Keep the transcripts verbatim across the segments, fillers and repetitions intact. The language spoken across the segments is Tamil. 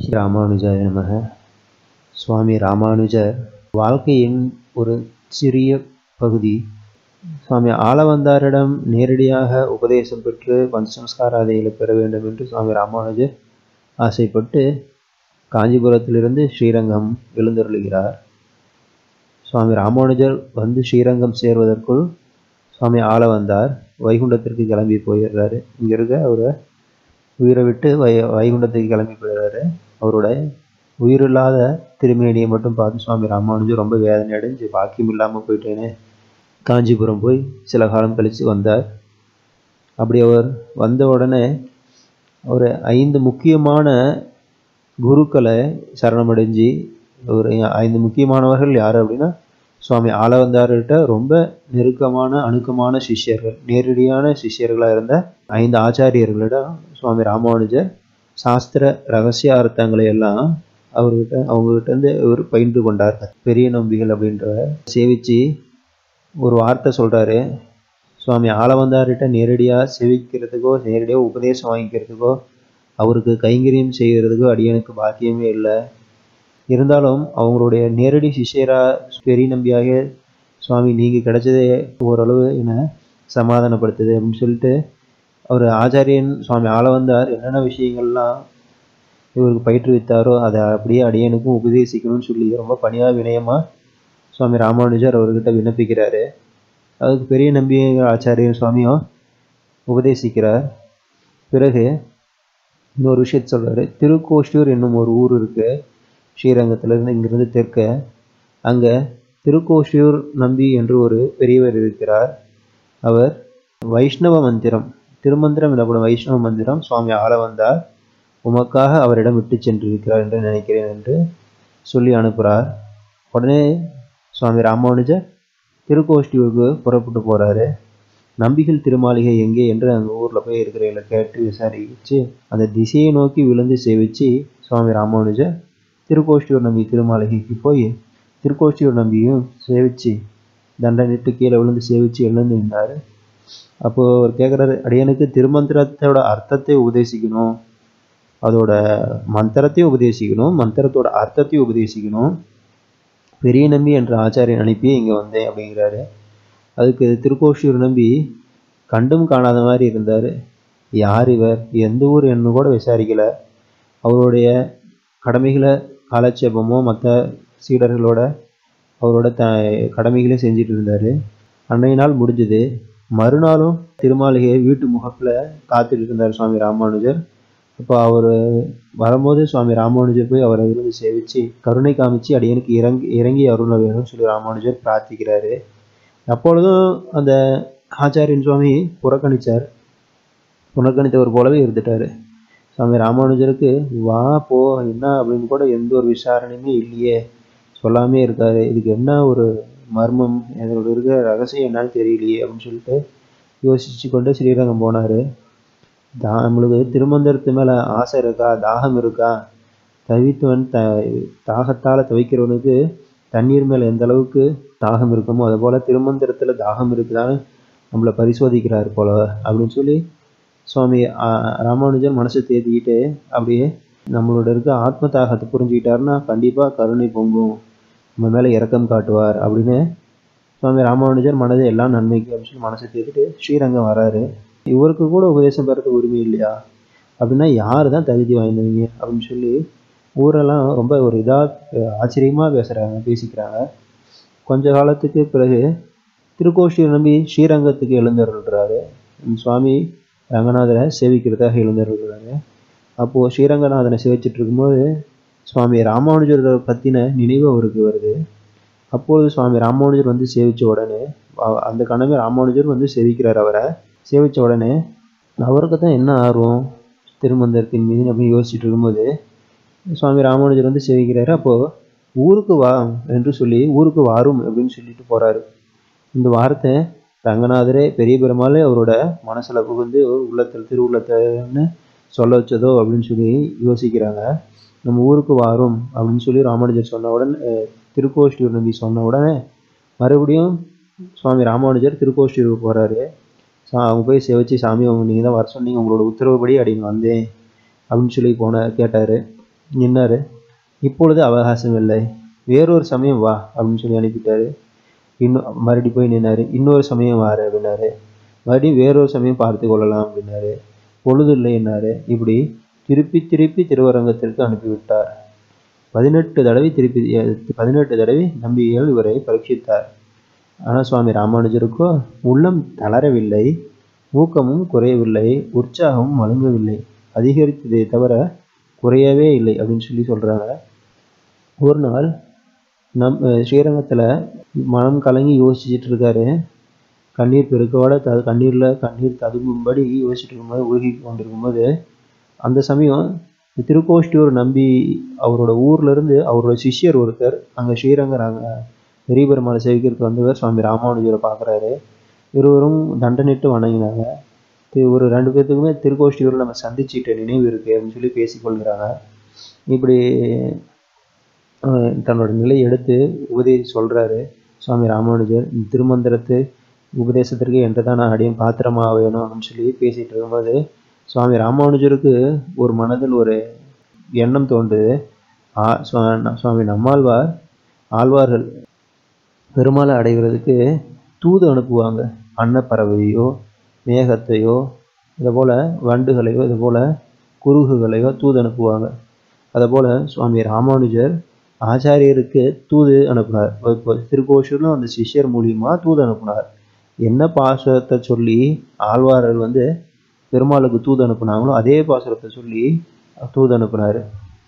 ஸ்ரீ ராமானுஜாய நமக. சுவாமி ராமானுஜர் வாழ்க்கையின் ஒரு சிறிய பகுதி. சுவாமி ஆளவந்தாரிடம் நேரடியாக உபதேசம் பெற்று பஞ்சசம்ஸ்காராதிகளை பெற வேண்டும் என்று சுவாமி ராமானுஜர் ஆசைப்பட்டு காஞ்சிபுரத்திலிருந்து ஸ்ரீரங்கம் எழுந்தருளுகிறார். சுவாமி ராமானுஜர் வந்து ஸ்ரீரங்கம் சேர்வதற்குள் சுவாமி ஆளவந்தார் வைகுண்டத்திற்கு கிளம்பி போயிடுறாரு. இங்கே இருக்க அவரை உயிரை விட்டு வை வைகுண்டத்துக்கு கிளம்பி போயிடுறாரு. அவரோட உயிரில்லாத திருமேனியை மட்டும் பார்த்து சுவாமி ராமானுஜர் ரொம்ப வேதனை அடைஞ்சு பாக்கியம் இல்லாமல் போயிட்டேன்னு காஞ்சிபுரம் போய் சில காலம் கழித்து வந்தார். அப்படி அவர் வந்த உடனே ஒரு ஐந்து முக்கியமான குருக்களை சரணமடைஞ்சு, ஒரு ஐந்து முக்கியமானவர்கள் யார் அப்படின்னா சுவாமி ஆளவந்தார்கிட்ட ரொம்ப நெருக்கமான அணுக்கமான சிஷ்யர்கள், நேரடியான சிஷ்யர்களாக இருந்த ஐந்து ஆச்சாரியர்களிடம் சுவாமி ராமானுஜர் சாஸ்திர ரகசிய அர்த்தங்களை எல்லாம் அவர்கிட்ட அவங்ககிட்ட இருந்து இவர் பயின்று கொண்டார். பெரிய நம்பிகள் அப்படின்ற சேவிச்சு ஒரு வார்த்தை சொல்கிறாரு, சுவாமி ஆளவந்தார்கிட்ட நேரடியாக சேவிக்கிறதுக்கோ நேரடியாக உபதேசம் வாங்கிக்கிறதுக்கோ அவருக்கு கைங்கரியம் செய்கிறதுக்கோ அடியனுக்கு பாக்கியமே இல்லை. இருந்தாலும் அவங்களுடைய நேரடி சிஷ்யராக பெரிய நம்பியாக சுவாமி நீங்கள் கிடைச்சதே ஓரளவு என்னை சமாதானப்படுத்துது அப்படின்னு சொல்லிட்டு அவர் ஆச்சாரியன் சுவாமி ஆளவந்தார் என்னென்ன விஷயங்கள்லாம் இவருக்கு பயிற்றுவித்தாரோ அதை அப்படியே அடியனுக்கும் உபதேசிக்கணும்னு சொல்லி ரொம்ப பணியாக வினயமாக சுவாமி ராமானுஜர் அவர்கிட்ட விண்ணப்பிக்கிறாரு. அதுக்கு பெரிய நம்பி ஆச்சாரியன் சுவாமியும் உபதேசிக்கிறார். பிறகு இன்னொரு விஷயத்தை சொல்கிறாரு. திருக்கோஷ்டியூர் என்னும் ஒரு ஊர் இருக்குது ஸ்ரீரங்கத்திலிருந்து, இங்கிருந்து தெற்க. அங்கே திருக்கோஷ்டியூர் நம்பி என்று ஒரு பெரியவர் இருக்கிறார். அவர் வைஷ்ணவ மந்திரம், திருமந்திரம் எனப்படும் வைஷ்ணவ மந்திரம் சுவாமி ஆளவந்தார் உமக்காக அவரிடம் விட்டு சென்றிருக்கிறார் என்று நினைக்கிறேன் என்று சொல்லி அனுப்புகிறார். உடனே சுவாமி ராமானுஜர் திருக்கோஷ்டியூருக்கு புறப்பட்டு போகிறாரு. நம்பிகள் திருமாளிகை எங்கே என்று அங்கே ஊரில் போய் இருக்கிறவங்களை கேட்டு விசாரிச்சு அந்த திசையை நோக்கி விழுந்து சேவிச்சு சுவாமி ராமானுஜர் திருக்கோஷ்டியூர் நம்பி திருமாளிகைக்கு போய் திருக்கோஷ்டியூர் நம்பியும் சேவிச்சு தண்டனிட்டு கீழே விழுந்து சேவிச்சு எழுந்து நின்றார். அப்போது அவர் கேட்குறாரு, அடியனுக்கு திருமந்திரத்தோட அர்த்தத்தை உபதேசிக்கணும், அதோட மந்திரத்தையும் உபதேசிக்கணும், மந்திரத்தோட அர்த்தத்தையும் உபதேசிக்கணும். பெரிய நம்பி என்ற ஆச்சாரியன் அனுப்பி இங்கே வந்தேன் அப்படிங்கிறாரு. அதுக்கு திருக்கோஷ்டியூர் நம்பி கண்டும் காணாத மாதிரி இருந்தார். யார் இவர், எந்த ஊர் என்ன கூட விசாரிக்கலை. அவருடைய கடமைகளை காலட்சேபமோ மற்ற சீடர்களோட அவரோட த கடமைகளையும் செஞ்சுட்டு இருந்தார். அன்றைய நாள் முடிஞ்சது. மறுநாளும் திருமாளிகையை வீட்டு முகப்பில் காத்துட்டு இருந்தார் சுவாமி ராமானுஜர். அப்போ அவர் வரும்போது சுவாமி ராமானுஜர் போய் அவரை விருந்து சேவிச்சு கருணை காமிச்சு அடியனுக்கு இறங்கி இறங்கி அருள வேணும்னு சொல்லி ராமானுஜர் பிரார்த்திக்கிறாரு. அப்பொழுதும் அந்த ஆச்சாரியன் சுவாமி புறக்கணித்தார். புறக்கணித்தவர் போலவே இருந்துட்டார். சுவாமி ராமானுஜருக்கு வா போ என்ன அப்படின்னு கூட எந்த ஒரு விசாரணையுமே இல்லையே, சொல்லாமே இருக்காரு, இதுக்கு என்ன ஒரு மர்மம், இதோட இருக்கிற ரகசியம் என்னன்னு தெரியலையே அப்படின்னு சொல்லிட்டு யோசிச்சு கொண்டு ஸ்ரீரங்கம் போனார். தா நம்மளுக்கு திருமந்திரத்து மேலே ஆசை இருக்கா, தாகம் இருக்கா? தவித்தவன் த தாகத்தால் தவிக்கிறவனுக்கு தண்ணீர் மேலே எந்த அளவுக்கு தாகம் இருக்குமோ அது போல் திருமந்திரத்தில் தாகம் இருக்குதான்னு நம்மளை பரிசோதிக்கிறார் போல அப்படின்னு சொல்லி சுவாமி ராமானுஜர் மனசை தேத்திக்கிட்டு அப்படியே நம்மளோட இருக்க ஆத்ம தாகத்தை புரிஞ்சுக்கிட்டாருன்னா கண்டிப்பாக கருணை பொங்கும், நம்ம மேலே இரக்கம் காட்டுவார் அப்படின்னு சுவாமி ராமானுஜர் மனதை எல்லாம் நன்மைக்கு அப்படின்னு சொல்லி மனசை தேத்திட்டு ஸ்ரீரங்கம் வராரு. இவருக்கு கூட உபதேசம் பெறதுக்கு உரிமை இல்லையா அப்படின்னா யார் தான் தகுதி வாய்ந்தவங்க அப்படின்னு சொல்லி ஊரெல்லாம் ரொம்ப ஒரு இதாக ஆச்சரியமாக பேசுகிறாங்க பேசிக்கிறாங்க. கொஞ்ச காலத்துக்கு பிறகு திருக்கோஷ்டியூர் நம்பி ஸ்ரீரங்கத்துக்கு எழுந்தருள்றாரு. சுவாமி ரங்கநாதரை சேவிக்கிறதாக எழுந்தருள்றாரு. அப்போது ஸ்ரீரங்கநாதனை சேவிச்சிட்டு இருக்கும்போது சுவாமி ராமானுஜரை பற்றின நினைவு அவருக்கு வருது. அப்போது சுவாமி ராமானுஜர் வந்து சேவித்த உடனே அந்த கணமே ராமானுஜர் வந்து சேவிக்கிறார். அவரை சேவித்த உடனே அவருக்கு தான் என்ன ஆர்வம் திருமந்திரத்தின் மீது நம்ம யோசிச்சுட்டு இருக்கும்போது சுவாமி ராமானுஜர் வந்து சேவிக்கிறாரு. அப்போது ஊருக்கு வா என்று சொல்லி ஊருக்கு வாரும் அப்படின்னு சொல்லிட்டு போகிறாரு. இந்த வார்த்தை ரங்கநாதரே பெரிய பெருமாளே அவரோட மனசில் புகுந்து உள்ளத்தில் திருவுள்ளத்தைன்னு சொல்ல வச்சதோ அப்படின்னு சொல்லி யோசிக்கிறாங்க. நம்ம ஊருக்கு வாரும் அப்படின்னு சொல்லி ராமானுஜர் சொன்ன உடனே திருக்கோஷ்டியூர் நம்பி சொன்ன உடனே மறுபடியும் சுவாமி ராமானுஜர் திருக்கோஷ்டியூருக்கு போகிறாரு. சா அவங்க போய் சேவிச்சு சாமி அவங்க நீங்கள் தான் வர சொன்னீங்க, உங்களோட உத்தரவுப்படி அப்படின்னு வந்தேன் அப்படின்னு சொல்லி போன கேட்டார். நின்னாரு. இப்பொழுது அவகாசம் இல்லை, வேறொரு சமயம் வா அப்படின்னு சொல்லி அனுப்பிட்டாரு. இன்னும் மறுபடி போய் நின்னாரு. இன்னொரு சமயம் வாரு அப்படின்னாரு. மறுபடியும் வேறொரு சமயம் பார்த்து கொள்ளலாம் அப்படின்னாரு. பொழுது இல்லை என்னாரு. இப்படி திருப்பி திருப்பி திருவரங்கத்திற்கு அனுப்பிவிட்டார். பதினெட்டு தடவை திருப்பி பதினெட்டு தடவை நம்பிகள் இவரை பரீட்சித்தார். ஆனால் சுவாமி ராமானுஜருக்கோ உள்ளம் தளரவில்லை, ஊக்கமும் குறையவில்லை, உற்சாகமும் மழுங்கவில்லை, அதிகரித்ததை தவிர குறையவே இல்லை அப்படின்னு சொல்லி சொல்றாங்க. ஒரு நாள் நம் ஸ்ரீரங்கத்துல மனம் கலங்கி யோசிச்சுட்டு இருக்காரு. கண்ணீர் பெருக்கோட த கண்ணீர்ல கண்ணீர் ததும்பும்படி யோசிச்சுட்டு இருக்கும்போது, உருகி கொண்டிருக்கும்போது, அந்த சமயம் திருக்கோஷ்டியூர் நம்பி அவரோட ஊர்ல இருந்து அவரோட சிஷ்யர் ஒருத்தர் அங்க ஸ்ரீரங்கர் அங்க பெரிய பெருமாளை சேவிக்கிறதுக்கு வந்தவர் சுவாமி ராமானுஜரை பார்க்குறாரு. இருவரும் தண்டனிட்டு வணங்கினாங்க. ஒரு ரெண்டு பேர்த்துக்குமே திருக்கோஷ்டியூரில் நம்ம சந்திச்சுட்ட நினைவு இருக்கு அப்படின்னு சொல்லி பேசிக்கொள்கிறாங்க. இப்படி தன்னோட நிலை எடுத்து உபதேசி சொல்றாரு சுவாமி ராமானுஜர். திருமந்திரத்து உபதேசத்திற்கு என்று தான் நான் அடியும் பாத்திரமாக வேணும் அப்படின்னு சொல்லி பேசிட்டு இருக்கும்போது, சுவாமி ராமானுஜருக்கு ஒரு மனதில் ஒரு எண்ணம் தோன்றுது. ஆ சுவாமி நம்மாழ்வார் ஆழ்வார்கள் பெருமாளை அடைகிறதுக்கு தூது அனுப்புவாங்க. அன்னப்பறவையோ மேகத்தையோ இதை போல வண்டுகளையோ இது போல குருகுகளையோ தூது அனுப்புவாங்க. அதுபோல் சுவாமி ராமானுஜர் ஆச்சாரியருக்கு தூது அனுப்புனார். இப்போ திருக்கோஷூரில் அந்த சிஷ்யர் மூலியமாக தூது அனுப்புனார். என்ன பாசுரத்தை சொல்லி ஆழ்வார்கள் வந்து பெருமாளுக்கு தூது அனுப்புனாங்களோ அதே பாசுரத்தை சொல்லி தூது அனுப்புனார்.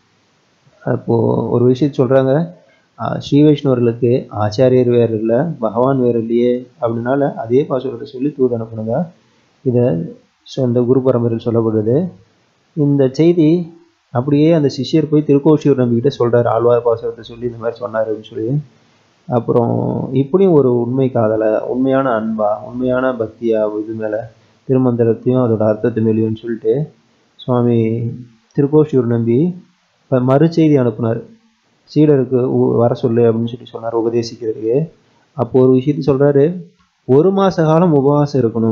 அப்போது ஒரு விஷயத்தை சொல்கிறாங்க, ஸ்ரீ வைஷ்ணவர்களுக்கு ஆச்சாரியர் வேறு இல்லை, பகவான் வேறு இல்லையே அப்படின்னால அதே பாசுரத்தை சொல்லி தூது அனுப்புனதா இதை இந்த குரு பரம்பரையில் சொல்லப்படுது. இந்த செய்தி அப்படியே அந்த சிஷ்யர் போய் திருக்கோஷியூர் நம்பிக்கிட்ட சொல்கிறார், ஆழ்வார் பாசுரத்தை சொல்லி இந்த மாதிரி சொன்னார் அப்படின்னு சொல்லி. அப்புறம் இப்படியும் ஒரு உண்மை காதலை, உண்மையான அன்பா, உண்மையான பக்தியா இது மேலே திருமந்திரத்தையும் அதோட அர்த்தத்தை மேலேயும் சொல்லிட்டு சுவாமி திருக்கோஷியூர் நம்பி இப்போ மறு செய்தி அனுப்புனார். சீடருக்கு வர சொல்லு அப்படின்னு சொல்லி சொன்னார் உபதேசிக்கிறதுக்கு. அப்போ ஒரு விஷயத்த சொல்கிறாரு, ஒரு மாத காலம் உபவாசம் இருக்கணும்,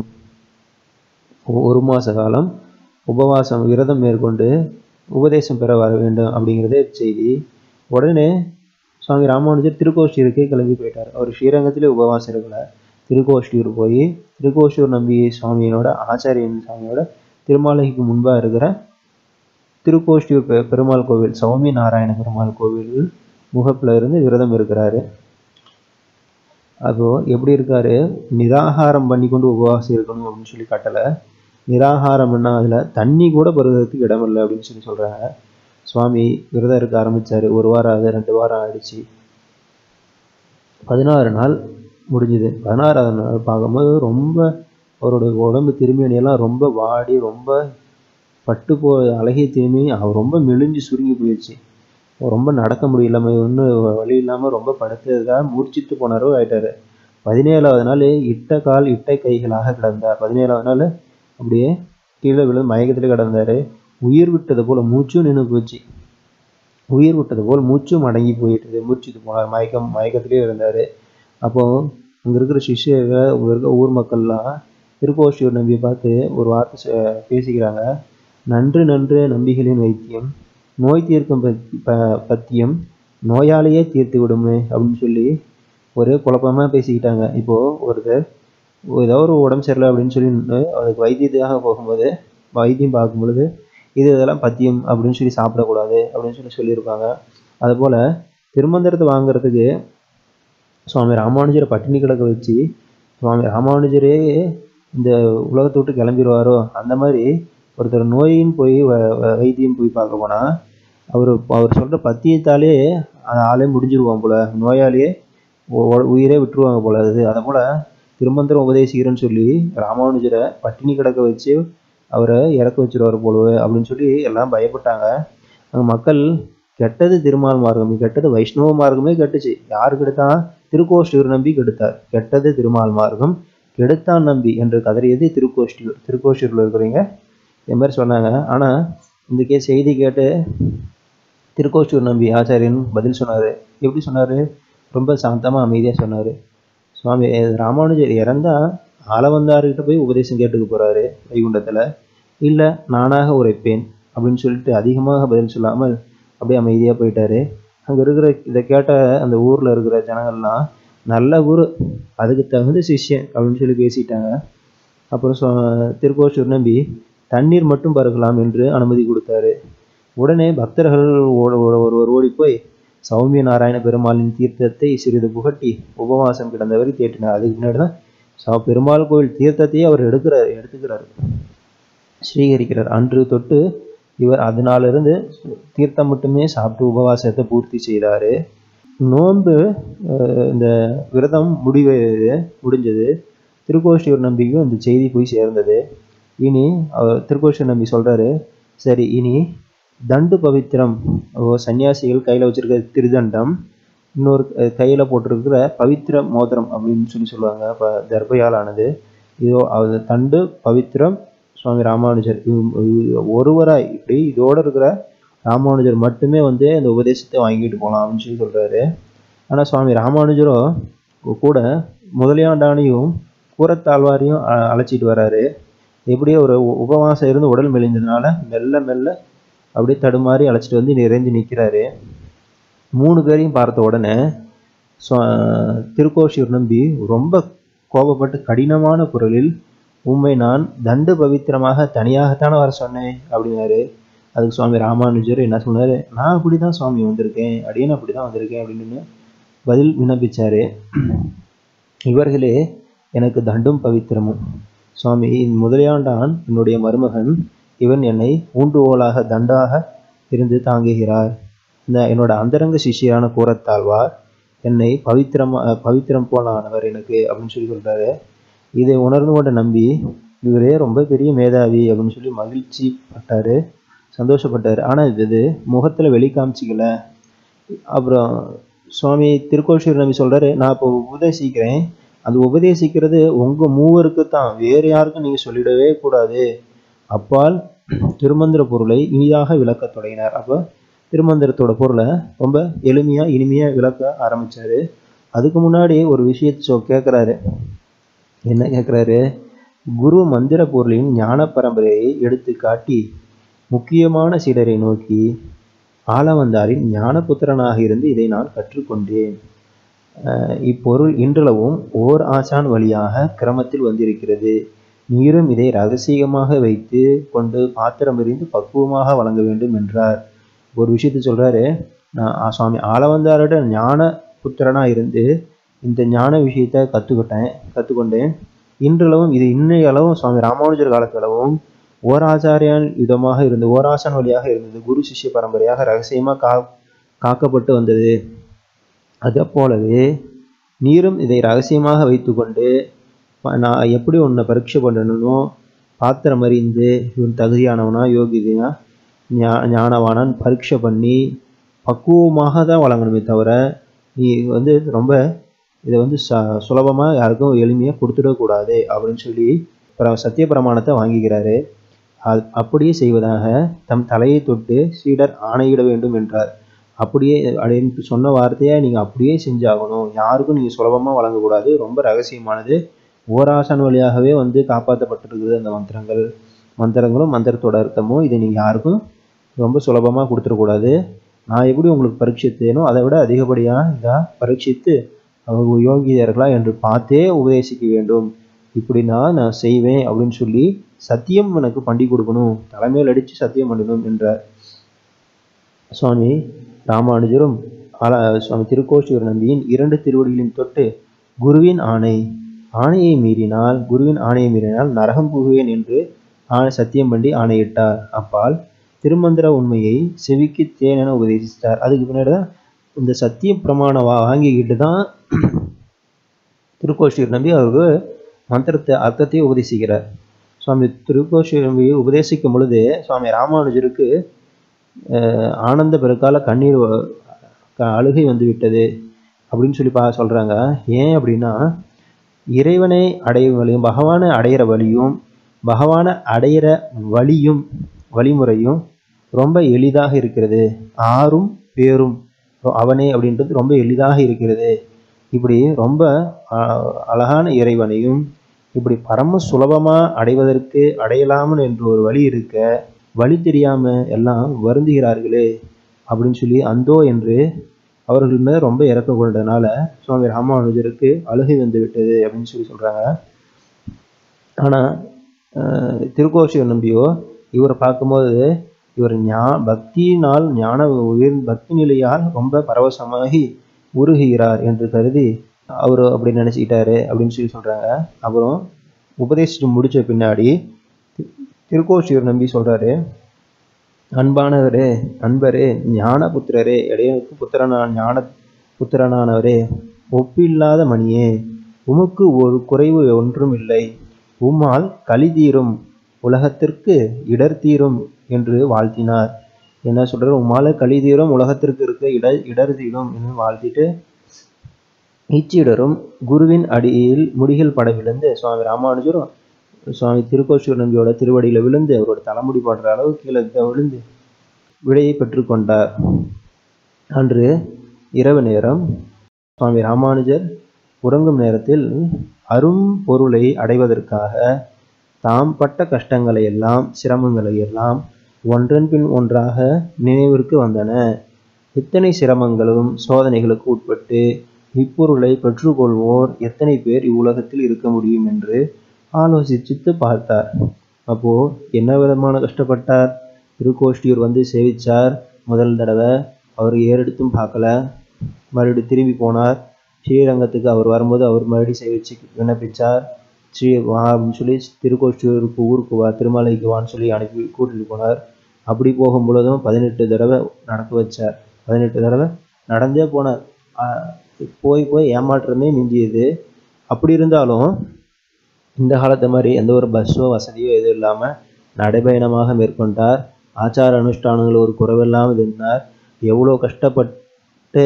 ஒரு மாத காலம் உபவாசம் விரதம் மேற்கொண்டு உபதேசம் பெற வர வேண்டும் அப்படிங்கிறதே செய்தி. உடனே சுவாமி ராமானுஜர் திருக்கோஷ்டியூருக்கே கிளம்பி போயிட்டார். அவர் ஸ்ரீரங்கத்திலே உபவாசம் இருக்கல, திருக்கோஷ்டியூர் போய் திருக்கோஷ்டியூர் நம்பி சுவாமியோட ஆச்சாரியன் சுவாமியோட திருமாலைக்கு முன்பாக இருக்கிற திருக்கோஷ்டியூர் பெ பெருமாள் கோவில் சௌமி நாராயண பெருமாள் கோவில் முகப்பில் இருந்து விரதம் இருக்கிறாரு. அப்போ எப்படி இருக்காரு, நிராகாரம் பண்ணி கொண்டு உபவாசம் இருக்கணும் அப்படின்னு சொல்லி கட்டலை. நிராகாரம்னா அதில் தண்ணி கூட பருகிறதுக்கு இடமில்லை அப்படின்னு சொல்லி சொல்கிறாங்க. சுவாமி விரதம் இருக்க ஆரம்பித்தார். ஒரு வாரம் ஆகுது, ரெண்டு வாரம் ஆயிடுச்சு, பதினாறு நாள் முடிஞ்சுது. பதினாறாவது நாள் பார்க்கும்போது ரொம்ப அவரோட உடம்பு திரும்பியெல்லாம் ரொம்ப வாடி ரொம்ப பட்டு போ அழகிய திரும்பி அவர் ரொம்ப மெலிஞ்சு சுருங்கி போயிடுச்சு. ரொம்ப நடக்க முடியலாம, ஒன்றும் வழி இல்லாமல் ரொம்ப படுத்ததுக்காக மூர்ச்சித்து போனாரோ ஆயிட்டார். பதினேழாவது நாள் இட்ட கால் இட்டை கைகளாக கிடந்தார். பதினேழாவது நாள் அப்படியே கீழே விழுந்து மயக்கத்தில் கிடந்தார். உயிர் விட்டது போல் மூச்சும் நின்று போச்சு. உயிர் விட்டது போல் மூச்சும் அடங்கி போயிட்டு மூச்சுட்டு போனார். மயக்கம் மயக்கத்திலே இருந்தார். அப்போது அங்கே இருக்கிற சிஷ்யர்கள் அங்கே இருக்கிற ஊர் மக்கள்லாம் திருக்கோஷ்டியூர் நம்பியை பார்த்து ஒரு வார்த்தை பேசிக்கிறாங்க. நன்று நன்று நம்பிகளின் வைத்தியம், நோய் தீர்க்கும் ப பத்தியம் நோயாளியே தீர்த்து விடுமே அப்படின்னு சொல்லி ஒரு குழப்பமாக பேசிக்கிட்டாங்க. இப்போது ஒருத்தர் ஏதோ ஒரு உடம்பு சரியில்லை அப்படின்னு சொல்லி அதுக்கு வைத்தியத்துக்காக போகும்போது வைத்தியம் பார்க்கும் பொழுது இது இதெல்லாம் பத்தியம் அப்படின்னு சொல்லி சாப்பிடக்கூடாது அப்படின்னு சொல்லி சொல்லியிருப்பாங்க. அதுபோல் திருமந்திரத்தை வாங்கிறதுக்கு சுவாமி ராமானுஜரை பட்டினி கிடக்க வச்சு சுவாமி ராமானுஜரே இந்த உலகத்தை விட்டு கிளம்பிடுவாரோ அந்த மாதிரி ஒருத்தர் நோயின் போய் வைத்தியம் போய் பார்க்க போனால் அவர் அவர் சொல்கிற பத்தியத்தாலே அந்த ஆளே முடிஞ்சிருவான் போல், நோயாளியே உயிரே விட்டுருவாங்க போல. அது அதை போல் திருமந்திரம் உபதேசிக்கிறேன்னு சொல்லி ராமானுஜரை பட்டினி கிடக்க வச்சு அவரை இறக்க வச்சுருவார் போலவே அப்படின்னு சொல்லி எல்லாம் பயப்பட்டாங்க. அங்கே மக்கள் கெட்டது திருமால் மார்க்கம், கெட்டது வைஷ்ணவ மார்க்கமே கெட்டுச்சு. யார் கெடுத்தான்? திருக்கோஷ்டியூர் நம்பி கெடுத்தார். கெட்டது திருமால் மார்க்கம், கெடுத்தான் நம்பி என்று கதறியது திருக்கோஷ்டியூர். திருக்கோஷ்டியூரில் இருக்கிறவங்க இது மாதிரி சொன்னாங்க. ஆனால் இந்த கே செய்தி கேட்டு திருக்கோஷ்டியூர் நம்பி ஆச்சாரியன் பதில் சொன்னார். எப்படி சொன்னார்? ரொம்ப சாந்தமாக அமைதியாக சொன்னார். சுவாமி ராமானுஜர் இறந்தால் ஆளவந்தார்கிட்ட போய் உபதேசம் கேட்டுக்க போகிறாரு வைகுண்டத்தில், இல்லை நானாக உரைப்பேன் அப்படின்னு சொல்லிட்டு அதிகமாக பதில் சொல்லாமல் அப்படியே அமைதியாக போயிட்டாரு. அங்கே இருக்கிற இதை கேட்ட அந்த ஊரில் இருக்கிற ஜனங்கள்லாம் நல்ல குரு, அதுக்கு தகுந்த சிஷ்யன் அப்படின்னு சொல்லி பேசிட்டாங்க. அப்புறம் சொ திருக்கோஷூர் நம்பி தண்ணீர் மட்டும் பருகலாம் என்று அனுமதி கொடுத்தாரு. உடனே பக்தர்கள் ஒருவர் ஓடி போய் சௌமிய நாராயண பெருமாளின் தீர்த்தத்தை சிறிது புகட்டி உபவாசம் கிடந்தவரை தேற்றினார். அதுக்கு முன்னாடி தான் ச பெருமாள் கோவில் தீர்த்தத்தையே அவர் எடுக்கிறார் எடுத்துக்கிறார் ஸ்வீகரிக்கிறார். அன்று தொட்டு இவர் அதனாலிருந்து தீர்த்தம் மட்டுமே சாப்பிட்டு உபவாசத்தை பூர்த்தி செய்தார். நோன்பு இந்த விரதம் முடிவு முடிஞ்சது. திருக்கோஷ்டியூர் நம்பிக்கும் இந்த செய்தி போய் சேர்ந்தது. இனி அவர் திருக்கோஷ்டியூர் நம்பி சொல்கிறாரு, சரி இனி தண்டு பவித்திரம், சன்னியாசிகள் கையில் வச்சுருக்கிற திருதண்டம், இன்னொரு கையில் போட்டிருக்கிற பவித்திர மோதிரம் அப்படின்னு சொல்லி சொல்லுவாங்க, இப்போ தர்பையால் ஆனது. இதோ அது தண்டு பவித்திரம் சுவாமி ராமானுஜர் ஒருவராய் இப்படி இதோடு இருக்கிற ராமானுஜர் மட்டுமே வந்து அந்த உபதேசத்தை வாங்கிட்டு போகலாம் அப்படின்னு சொல்லி சொல்கிறாரு. ஆனால் சுவாமி ராமானுஜரோ கூட முதலியாண்டானையும் கூரத்தாழ்வாரையும் அழைச்சிட்டு வர்றாரு. எப்படியோ ஒரு உபவாசம் இருந்து உடல் மெலிஞ்சதுனால மெல்ல மெல்ல அப்படியே தடுமாறி அழைச்சிட்டு வந்து நிறைஞ்சு நிற்கிறாரு. மூணு பேரையும் பார்த்த உடனே திருக்கோஷூர் நம்பி ரொம்ப கோபப்பட்டு கடினமான குரலில், உண்மை நான் தண்டு பவித்திரமாக தனியாகத்தானே வர சொன்னேன் அப்படின்னாரு. அதுக்கு சுவாமி ராமானுஜர் என்ன சொன்னார், நான் அப்படி தான் சுவாமி வந்திருக்கேன், அடியேன்னு அப்படி தான் வந்திருக்கேன் அப்படின்னு பதில் விண்ணப்பிச்சாரு. இவர்களே எனக்கு தண்டும் பவித்திரமும். சுவாமி முதலியாண்டான் என்னுடைய மருமகன், இவன் என்னை ஊன்றுகோலாக தண்டாக இருந்து தாங்குகிறார். இந்த என்னோட அந்தரங்க சிஷியான கூரத்தாழ்வார் என்னை பவித்திரமா பவித்திரம் போலானவர் எனக்கு அப்படின்னு சொல்லி சொல்கிறாரு. இதை உணர்ந்து கொண்ட நம்பி இவரே ரொம்ப பெரிய மேதாவி அப்படின்னு சொல்லி மகிழ்ச்சி பட்டார், சந்தோஷப்பட்டார். ஆனால் இது முகத்தில் வெளி காமிச்சிக்கல. அப்புறம் சுவாமி திருக்கோஷூர் நம்பி சொல்கிறாரு, நான் இப்போ உபதேசிக்கிறேன், அது உபதேசிக்கிறது உங்கள் மூவருக்கு தான், வேறு யாருக்கும் நீங்கள் சொல்லிடவே கூடாது. அப்பால் திருமந்திர பொருளை இனிதாக விளக்க தொடங்கினார். அப்போ திருமந்திரத்தோட பொருளை ரொம்ப எளிமையாக இனிமையாக விளக்க ஆரம்பித்தார். அதுக்கு முன்னாடி ஒரு விஷயத்தை சொ கேட்குறாரு. என்ன கேட்குறாரு, குரு மந்திர பொருளின் ஞான பரம்பரையை எடுத்து காட்டி முக்கியமான சீடரை நோக்கி, ஆளவந்தாரின் ஞான புத்திரனாக இருந்து இதை நான் கற்றுக்கொண்டேன். இப்பொருள் இன்றளவும் ஓர் ஆசான் வழியாக கிரமத்தில் வந்திருக்கிறது. நீரும் இதை ரகசியமாக வைத்து கொண்டு பாத்திரம் எறிந்து பக்குவமாக வழங்க வேண்டும் என்றார். ஒரு விஷயத்தை சொல்கிறாரு, நான் சுவாமி ஆளவந்தாரோட ஞான புத்திரனாக இருந்து இந்த ஞான விஷயத்தை கற்றுக்கிட்டேன் கற்றுக்கொண்டேன் இன்றளவும் இது இன்னைய அளவும் சுவாமி ராமானுஜர் காலத்தளவும் ஓராச்சாரியான் விதமாக இருந்து ஓராசான் வழியாக இருந்தது. குரு சிஷ்ய பரம்பரையாக ரகசியமாக கா காக்கப்பட்டு வந்தது. அதை போலவே நீரும் இதை ரகசியமாக வைத்து கொண்டு நான் எப்படி உன்னை பரீட்சை பண்ணணும், பாத்திரம் அறிந்து இவன் தகுதியானவனா யோகிதனா ஞா ஞானவானான் பரீட்சை பண்ணி பக்குவமாக தான் வழங்கணுமே தவிர நீ வந்து ரொம்ப இதை வந்து ச சுலபமாக யாருக்கும் எளிமையாக கொடுத்துடக்கூடாது அப்படின்னு சொல்லி சத்திய பிரமாணத்தை வாங்கிக்கிறாரு. அது அப்படியே செய்வதாக தம் தலையை தொட்டு சீடர் ஆணையிட வேண்டும் என்றார். அப்படியே அப்படின்னு சொன்ன வார்த்தையை நீங்கள் அப்படியே செஞ்சாகணும், யாருக்கும் நீங்கள் சுலபமாக வழங்கக்கூடாது, ரொம்ப ரகசியமானது, ஓராசன் வழியாகவே வந்து காப்பாற்றப்பட்டிருக்குது அந்த மந்திரங்கள் மந்திரங்களும் மந்திரத்தோட அர்த்தமும், இதை நீங்கள் யாருக்கும் ரொம்ப சுலபமாக கொடுத்துடக்கூடாது. நான் எப்படி உங்களுக்கு பரீட்சித்தேனோ அதை விட அதிகப்படியாக இதாக பரீட்சித்து அவங்க யோகியர்களா என்று பார்த்தே உபதேசிக்க வேண்டும். இப்படின்னா நான் செய்வேன் அப்படின்னு சொல்லி சத்தியம் எனக்கு பண்ணி கொடுக்கணும், தலைமையில் அடித்து சத்தியம் பண்ணணும் என்றார். சுவாமி ராமானுஜரும் சுவாமி திருக்கோஷூர் நம்பியின் இரண்டு திருவடிகளின் தொட்டு குருவின் ஆணை ஆணையை மீறினால் குருவின் ஆணையை மீறினால் நரகம் புகுவேன் என்று ஆணை சத்தியம் பண்ணி ஆணையிட்டார். அப்பால் திருமந்திர உண்மையை செவிக்கு தேனென உபதேசித்தார். அதுக்கு பின்னாடி தான் இந்த சத்திய பிரமாணம் வாங்கிக்கிட்டு தான் திருக்கோஷூர் நம்பி அவருக்கு மந்திரத்தை அர்த்தத்தை உபதேசிக்கிறார். சுவாமி திருக்கோஷூர் நம்பி உபதேசிக்கும் பொழுது சுவாமி ராமானுஜருக்கு ஆனந்த பெருக்கால கண்ணீர் அழுகை வந்து விட்டது அப்படின்னு சொல்லி பா சொல்கிறாங்க. ஏன் அப்படின்னா, இறைவனை அடையும் வழியும் பகவானை அடையிற வழியும் பகவானை அடையிற வழியும் வழிமுறையும் ரொம்ப எளிதாக இருக்கிறது. ஆறும் பேரும் அவனே அப்படின்றது ரொம்ப எளிதாக இருக்கிறது. இப்படி ரொம்ப அழகான இறைவனையும் இப்படி பரம சுலபமாக அடைவதற்கு அடையலாமல் என்று ஒரு வழி இருக்க வழி தெரியாமல் எல்லாம் வருந்துகிறார்களே அப்படின்னு சொல்லி அந்தோ என்று அவர்கள் மேல் ரொம்ப இறக்க கொண்டதுனால சுவாமி ராமானுஜருக்கு அழுகை வந்து விட்டது அப்படின்னு சொல்லி சொல்றாங்க. ஆனா திருக்கோஷ்டியூர் நம்பியோ இவரை பார்க்கும்போது இவர் ஞா பக்தியினால் ஞான உயிர் பக்தி நிலையால் ரொம்ப பரவசமாகி உருகுகிறார் என்று கருதி அவரு அப்படி நினைச்சுக்கிட்டாரு அப்படின்னு சொல்லி சொல்றாங்க. அப்புறம் உபதேசித்து முடிச்ச பின்னாடி திருக்கோஷ்டியூர் நம்பி சொல்றாரு, அன்பானவரே, அன்பரே, ஞான புத்திரரே, இடையனுக்கு புத்திரனா ஞான புத்திரனானவரே, ஒப்பில்லாத மணியே, உமக்கு ஒரு குறைவு ஒன்றும் இல்லை. உம்மால் களி தீரும், உலகத்திற்கு இடர் தீரும் என்று வாழ்த்தினார். என்ன சொல்றாரு? உம்மால களி தீரும், உலகத்திற்கு இருக்க இட இடர் தீரும் என்று வாழ்த்திட்டு இச்சிடரும் குருவின் அடியில் முடிகள் பட விழுந்து சுவாமி ராமானுஜரும் சுவாமி திருக்கோஷ்டியூர் நம்பியோட திருவடியில விழுந்து அவரோட தலைமுடி பாடுற அளவு கீழே விழுந்து விடையை பெற்றுக்கொண்டார். அன்று இரவு நேரம் சுவாமி ராமானுஜர் உறங்கும் நேரத்தில் அரும் பொருளை அடைவதற்காக தாம் பட்ட கஷ்டங்களை எல்லாம் சிரமங்களை எல்லாம் ஒன்றன் பின் ஒன்றாக நினைவிற்கு வந்தன. இத்தனை சிரமங்களும் சோதனைகளுக்கு உட்பட்டு இப்பொருளை பெற்றுக்கொள்வோர் எத்தனை பேர் இவ்வுலகத்தில் இருக்க முடியும் என்று ஆலோசித்து பார்த்தார். அப்போ என்ன விதமான கஷ்டப்பட்டார்? திருக்கோஷ்டியூர் வந்து சேவிச்சார் முதல் தடவை, அவர் ஏறெடுத்தும் பார்க்கல. மறுபடியும் திரும்பி போனார். ஸ்ரீரங்கத்துக்கு அவர் வரும்போது அவர் மறுபடியும் சேவிச்சு விண்ணப்பிச்சார். ஸ்ரீ வா அப்படின்னு சொல்லி திருக்கோஷ்டியூருக்கு ஊருக்கு வா, திருமலைக்கு வான்னு சொல்லி அனுப்பி கூட்டிட்டு போனார். அப்படி போகும் பொழுதும் பதினெட்டு தடவை நடக்க வச்சார். பதினெட்டு தடவை நடந்தே போனார். போய் போய் ஏமாற்றமே மிஞ்சியது. அப்படி இருந்தாலும் இந்த காலத்து மாதிரி எந்த ஒரு பஸ்ஸோ வசதியோ எதுவும் இல்லாமல் நடைபயணமாக மேற்கொண்டார். ஆச்சார அனுஷ்டானங்கள் ஒரு குறைவில்லாமல் இருந்தார். எவ்வளோ கஷ்டப்பட்டு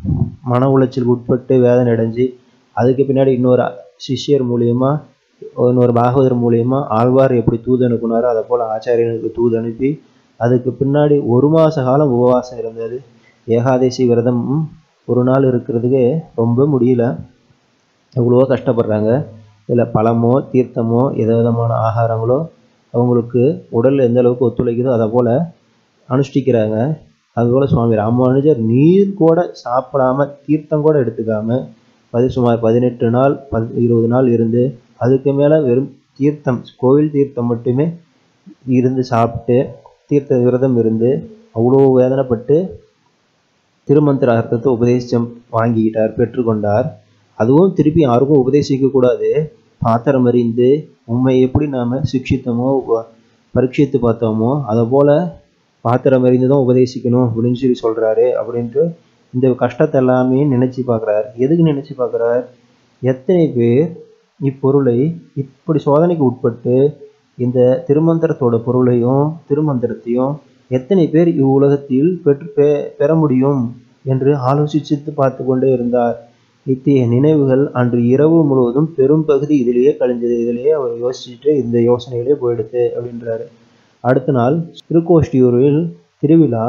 மன உளைச்சல் உட்பட்டு வேதனை அடைஞ்சு அதுக்கு பின்னாடி இன்னொரு சிஷ்யர் மூலியமா இன்னொரு பாகவதர் மூலியமா ஆழ்வார் எப்படி தூது அனுப்புனாரோ அதை போல் ஆச்சாரியனுக்கு தூது அனுப்பி அதுக்கு பின்னாடி ஒரு மாத காலம் உபவாசம் இருந்தது. ஏகாதசி விரதம் ஒரு நாள் இருக்கிறதுக்கே ரொம்ப முடியல. எவ்வளவோ கஷ்டப்படுறாங்க. இதில் பழமோ தீர்த்தமோ எத விதமான ஆகாரங்களோ அவங்களுக்கு உடல் எந்த அளவுக்கு ஒத்துழைக்குதோ அதை போல் அனுஷ்டிக்கிறாங்க. அதுபோல் சுவாமி ராமானுஜர் நீர் கூட சாப்பிடாம தீர்த்தம் கூட எடுத்துக்காம பதி சுமார் பதினெட்டு நாள் பத் இருபது நாள் இருந்து அதுக்கு மேலே வெறும் தீர்த்தம் கோவில் தீர்த்தம் மட்டுமே இருந்து சாப்பிட்டு தீர்த்த விரதம் இருந்து அவ்வளோ வேதனைப்பட்டு திருமந்திர அர்த்தத்தை உபதேசம் வாங்கிக்கிட்டார், பெற்றுக்கொண்டார். அதுவும் திருப்பி யாருக்கும் உபதேசிக்க கூடாது. பாத்திரம் அறிந்து உண்மை எப்படி நாம சிக்ஷித்தமோ பரீட்சித்து பார்த்தோமோ அதை போல பாத்திரம் அறிந்து தான் உபதேசிக்கணும் அப்படின்னு சொல்லி சொல்றாரு. அப்படின்ட்டு இந்த கஷ்டத்தை எல்லாமே நினைச்சு பார்க்குறார். எதுக்கு நினைச்சு பார்க்குறார்? எத்தனை பேர் இப்பொருளை இப்படி சோதனைக்கு உட்பட்டு இந்த திருமந்திரத்தோட பொருளையும் திருமந்திரத்தையும் எத்தனை பேர் இவ்வுலகத்தில் பெற்று பெ பெற முடியும் என்று ஆலோசித்து பார்த்து கொண்டே இருந்தார். இத்தகைய நினைவுகள் அன்று இரவு முழுவதும் பெரும் பகுதி இதிலேயே கழிஞ்சது. இதிலேயே அவர் யோசிச்சுட்டு இந்த யோசனையிலே போயிடுது அப்படின்றாரு. அடுத்த நாள் திருக்கோஷ்டியூரில் திருவிழா.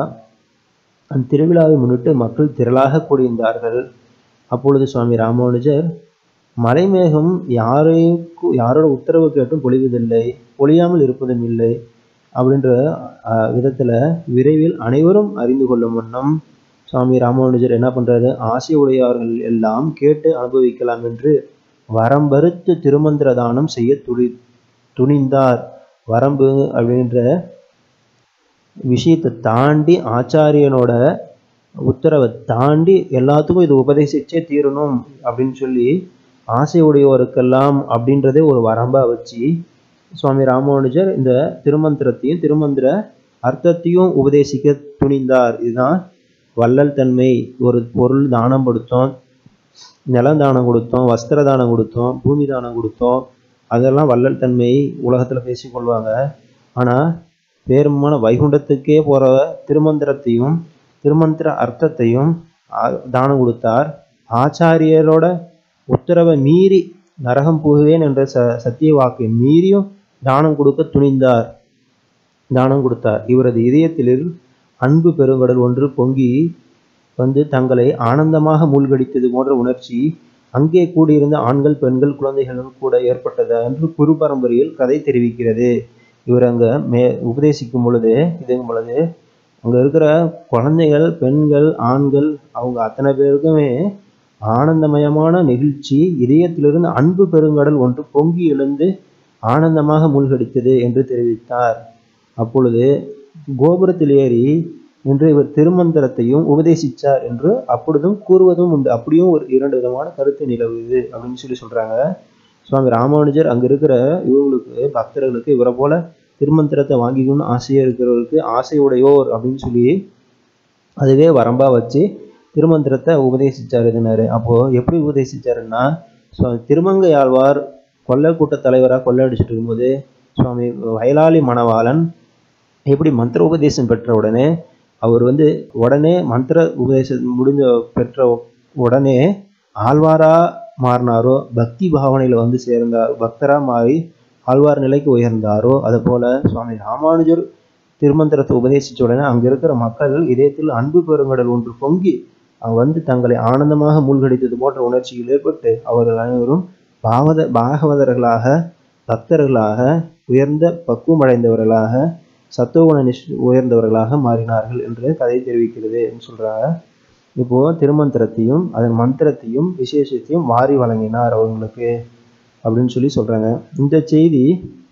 அந்த திருவிழாவை முன்னிட்டு மக்கள் திரளாக கூடியிருந்தார்கள். அப்பொழுது சுவாமி ராமானுஜர், மலைமேகம் யாரையும் யாரோட உத்தரவு கேட்டும் பொழிவதில்லை, பொழியாமல் இருப்பதும் இல்லை அப்படின்ற விதத்துல விரைவில் அனைவரும் அறிந்து கொள்ளும் வண்ணம் சுவாமி ராமானுஜர் என்ன பண்றாரு? ஆசை உடையவர்கள் எல்லாம் கேட்டு அனுபவிக்கலாம் என்று வரம்பறுத்து திருமந்திர தானம் செய்ய துணி துணிந்தார். வரம்பு அப்படின்ற விஷயத்தை தாண்டி ஆச்சாரியனோட உத்தரவை தாண்டி எல்லாத்துக்கும் இது உபதேசிச்சே தீரணும் அப்படின்னு சொல்லி ஆசை உடையோருக்கெல்லாம் அப்படின்றதே ஒரு வரம்பா வச்சு சுவாமி ராமானுஜர் இந்த திருமந்திரத்தையும் திருமந்திர அர்த்தத்தையும் உபதேசிக்க துணிந்தார். இதுதான் வள்ளல் தன்மை. ஒரு பொருள் தானம் கொடுத்தோம், நிலம் தானம் கொடுத்தோம், வஸ்திர தானம் கொடுத்தோம், பூமி தானம் கொடுத்தோம், அதெல்லாம் வள்ளல் தன்மை உலகத்துல பேசிக்கொள்வாங்க. ஆனா பேருமான வைகுண்டத்துக்கே போற திருமந்திரத்தையும் திருமந்திர அர்த்தத்தையும் தானம் கொடுத்தார். ஆச்சாரியரோட உத்தரவை மீறி நரகம் புகுவேன் என்ற ச சத்திய வாக்கை மீறியும் தானம் கொடுக்க துணிந்தார், தானம் கொடுத்தார். இவரது இதயத்தில் அன்பு பெருங்கடல் ஒன்று பொங்கி வந்து தங்களை ஆனந்தமாக மூழ்கடித்தது போன்ற உணர்ச்சி அங்கே கூடியிருந்த ஆண்கள் பெண்கள் குழந்தைகளும் கூட ஏற்பட்டது என்று குரு பரம்பரையில் கதை தெரிவிக்கிறது. இவர் அங்க மே உபதேசிக்கும் பொழுது இதுங்கும் பொழுது அங்கே இருக்கிற குழந்தைகள், பெண்கள், ஆண்கள் அவங்க அத்தனை பேருக்குமே ஆனந்தமயமான நெகிழ்ச்சி, இதயத்திலிருந்து அன்பு பெருங்கடல் ஒன்று பொங்கி எழுந்து ஆனந்தமாக மூழ்கடித்தது என்று தெரிவித்தார். அப்பொழுது கோபுரத்தில் ஏறி என்று இவர் திருமந்திரத்தையும் உபதேசித்தார் என்று அப்பொழுதும் கூறுவதும் உண்டு. அப்படியும் ஒரு இரண்டு விதமான கருத்து நிலவுது அப்படின்னு சொல்லி சொல்றாங்க. சுவாமி ராமானுஜர் அங்க இருக்கிற இவங்களுக்கு பக்தர்களுக்கு இவரை போல திருமந்திரத்தை வாங்கிக்கணும்னு ஆசையா இருக்கிறவருக்கு ஆசையுடையோர் அப்படின்னு சொல்லி அதுவே வரம்பா வச்சு திருமந்திரத்தை உபதேசிச்சார் எதுனாரு. அப்போ எப்படி உபதேசிச்சாருன்னா, திருமங்கை ஆழ்வார் கொள்ளை கூட்ட தலைவராக கொள்ளை அடிச்சுட்டு இருக்கும்போது சுவாமி வயலாளி மணவாளன் எப்படி மந்திர உபதேசம் பெற்ற உடனே அவர் வந்து உடனே மந்திர உபதேசம் முடிஞ்ச பெற்ற உடனே ஆழ்வாரா மாறினாரோ, பக்தி பாவனையில வந்து சேர்ந்தார், பக்தரா மாறி ஆழ்வார் நிலைக்கு உயர்ந்தாரோ, அது போல சுவாமி ராமானுஜர் திருமந்திரத்தை உபதேசிச்ச உடனே அங்க இருக்கிற மக்கள் இதயத்தில் அன்பு பெருங்கடல் ஒன்று பொங்கி அவங்க வந்து தங்களை ஆனந்தமாக மூழ்கடித்தது போன்ற உணர்ச்சியில் ஏற்பட்டு அவர்கள் அனைவரும் பாவத பாகவதர்களாக, பக்தர்களாக, உயர்ந்த பக்குவம் அடைந்தவர்களாக, சத்துவகுண நிஷ் உயர்ந்தவர்களாக மாறினார்கள் என்று கதை தெரிவிக்கிறது என்று சொல்றாங்க. இப்போ திருமந்திரத்தையும் அதன் மந்திரத்தையும் விசேஷத்தையும் வாரி வழங்கினார் அவங்களுக்கு அப்படின்னு சொல்லி சொல்றாங்க. இந்த செய்தி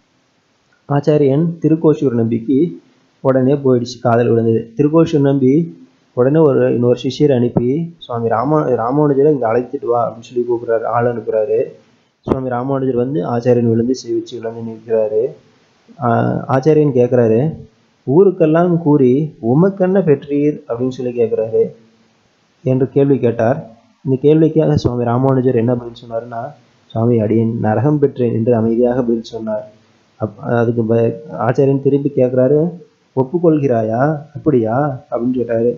ஆச்சாரியன் திருக்கோஷூர் நம்பிக்கு உடனே போயிடுச்சு, காதல் விழுந்தது. திருக்கோஷூர் நம்பி உடனே ஒரு இன்னொரு சிஷியரை அனுப்பி சுவாமி ராமா ராமானுஜரை இங்கே அழைத்துட்டு வா அப்படின்னு சொல்லி கூப்பிடுறாரு, ஆள் அனுப்புறாரு. சுவாமி ராமானுஜர் வந்து ஆச்சாரியன் விழுந்து சேவிச்சு விழுந்து நிற்கிறாரு. ஆச்சாரியன் கேட்குறாரு, ஊருக்கெல்லாம் கூறி உமக்கென்ன பெற்றீர் அப்படின்னு சொல்லி கேட்குறாரு என்று கேள்வி கேட்டார். இந்த கேள்விக்காக சுவாமி ராமானுஜர் என்ன பதில் சொன்னார்னா, சுவாமி அடியேன் நரகம் பெற்றேன் என்று அமைதியாக பதில் சொன்னார். அப் அதுக்கு ப ஆச்சாரியன் திரும்பி கேட்குறாரு, ஒப்புக்கொள்கிறாயா, அப்படியா அப்படின்னு கேட்டாரு.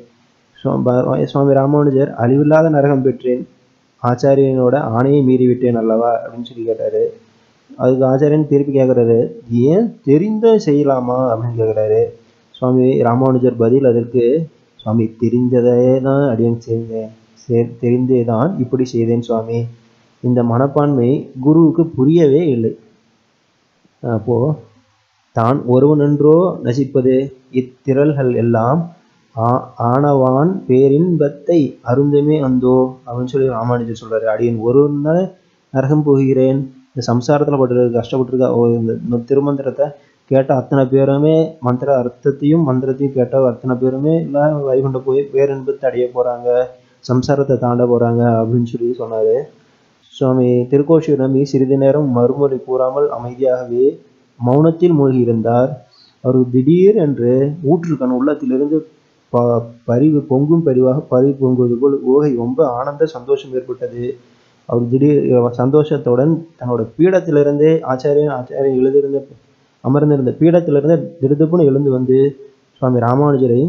சுவாமி ராமானுஜர் அழிவில்லாத நரகம் பெற்றேன், ஆச்சாரியனோட ஆணையை மீறிவிட்டேன் அல்லவா அப்படின்னு சொல்லி கேட்டாரு. அதுக்கு ஆச்சாரியன் திருப்பி கேட்குறாரு, ஏன் தெரிந்த செய்யலாமா அப்படின்னு கேட்குறாரு. சுவாமி ராமானுஜர் பதில் அதற்கு, சுவாமி தெரிந்ததே தான் அடியேன் செய்தேன், தெரிந்தே தான் இப்படி செய்தேன் சுவாமி. இந்த மனப்பான்மை குருவுக்கு புரியவே இல்லை. அப்போ தான் ஒருவனென்றோ நசிப்பது இத்திரள்கள் எல்லாம் ஆனவான் பேரின்பத்தை அருந்தமே அந்தோ அப்படின்னு சொல்லி ராமானுஜர் சொல்றாரு. அடியேன் ஒரு நாள் நரகம் போகிறேன், இந்த சம்சாரத்தில் பட்டு கஷ்டப்பட்டுருக்கா. இந்த திருமந்திரத்தை கேட்ட அத்தனை பேருமே, மந்திர அர்த்தத்தையும் மந்திரத்தையும் கேட்ட அத்தனை பேருமே இல்லை வைகுண்ட போய் பேரின்பத்தை அடைய போறாங்க, சம்சாரத்தை தாண்ட போறாங்க அப்படின்னு சொல்லி சொன்னாரு. சுவாமி திருக்கோஷூர் நம்பி சிறிது நேரம் மறுமொழி கூறாமல் அமைதியாகவே மௌனத்தில் மூழ்கி இருந்தார். அவர் திடீர் என்று ஊற்றுக்கண் உள்ளத்திலிருந்து ப பரிவு பொங்கும் பரிவாக பரிவு பொங்குவது போல் ஓகை ரொம்ப ஆனந்த சந்தோஷம் ஏற்பட்டது. அவர் திடீர் சந்தோஷத்துடன் தன்னோட பீடத்திலிருந்தே ஆச்சாரியன் ஆச்சாரியன் எழுதியிருந்த அமர்ந்திருந்த பீடத்திலிருந்து திடுதுப்புன்னு எழுந்து வந்து சுவாமி ராமானுஜரை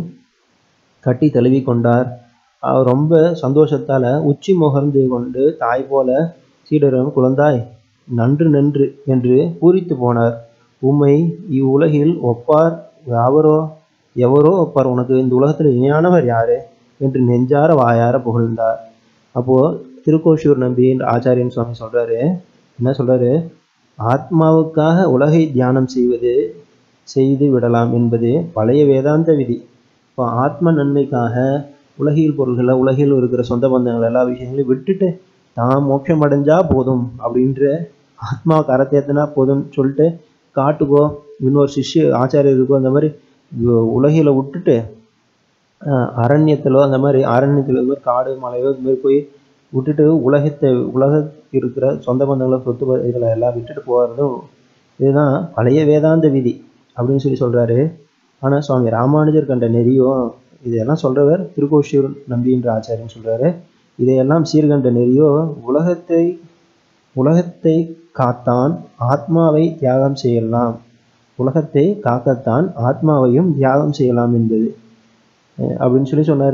கட்டி தழுவி கொண்டார். அவர் ரொம்ப சந்தோஷத்தால உச்சி முகர்ந்து கொண்டு தாய் போல சீடரும் குழந்தாய் நன்று நன்று என்று பூரித்து போனார். உம்மை இவ்வுலகில் ஒப்பார் யாவரோ எவரோ ஒப்பார், உனக்கு இந்த உலகத்தில் இணையானவர் யாரு என்று நெஞ்சார வாயார புகழ்ந்தார். அப்போ திருக்கோஷூர் நம்பி என்ற ஆச்சாரியன் சுவாமி சொல்றாரு, என்ன சொல்றாரு, ஆத்மாவுக்காக உலகை தியானம் செய்வது செய்து விடலாம் என்பது பழைய வேதாந்த விதி. இப்போ ஆத்ம நன்மைக்காக உலகியல் பொருள்களை, உலகில் இருக்கிற சொந்த பந்தங்கள் எல்லா விஷயங்களையும் விட்டுட்டு தான் மோட்சம் அடைஞ்சா போதும் அப்படின்ற ஆத்மா கரத்தேத்தினா போதும் சொல்லிட்டு காட்டுக்கோ இன்னொரு சிஷ்ய ஆச்சாரியருக்கோ அந்த மாதிரி உலகில விட்டுட்டு அரண்யத்திலோ அந்த மாதிரி அரண்யத்தில் இந்த மாதிரி காடு மலையோ இந்த மாதிரி போய் விட்டுட்டு உலகத்தை உலக இருக்கிற சொந்த பந்தங்களை சொத்து இதில் எல்லாம் விட்டுட்டு போகிறதும் இதுதான் பழைய வேதாந்த விதி அப்படின்னு சொல்லி சொல்கிறாரு. ஆனால் சுவாமி ராமானுஜர் கண்ட நெறியும் இதையெல்லாம் சொல்கிறவர் திருக்கோஷூர் நம்பின்ற ஆச்சாரியன்னு சொல்கிறாரு. இதையெல்லாம் சீர்கண்ட நெறியோ உலகத்தை உலகத்தை காத்தான் ஆத்மாவை தியாகம் செய்யலாம், உலகத்தை காக்கத்தான் ஆத்மாவையும் தியாகம் செய்யலாம் என்பது அப்படின்னு சொல்லி சொன்னார்.